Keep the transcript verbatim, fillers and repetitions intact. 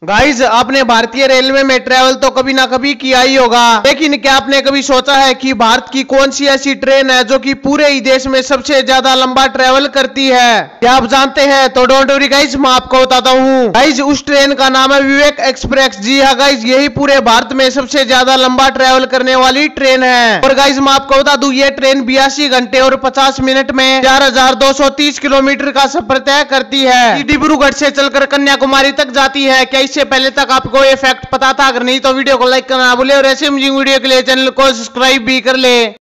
Guys, आपने भारतीय railway में ट्रेवल तो कभी ना कभी किया ही होगा, लेकिन क्या आपने कभी सोचा है कि भारत की कौन सी ऐसी ट्रेन है जो कि पूरे ही देश में सबसे ज्यादा लंबा ट्रेवल करती है? क्या आप जानते हैं? तो डोंट वरी गाइज, मैं आपको बताता हूँ। गाइज, उस ट्रेन का नाम है विवेक एक्सप्रेस। जी हाँ गाइज, यही पूरे भारत में सबसे ज्यादा लंबा ट्रेवल करने वाली ट्रेन है। और गाइज, मैं आपको बता दूं, ये ट्रेन बयासी घंटे और पचास मिनट में चार हजार दो सौ तीस किलोमीटर का सफर तय करती है। डिब्रूगढ़ से चलकर कन्याकुमारी तक जाती है। क्या इससे पहले तक आपको ये फैक्ट पता था? अगर नहीं तो वीडियो को लाइक करना ना भूले और ऐसे वीडियो के लिए चैनल को सब्सक्राइब भी कर ले।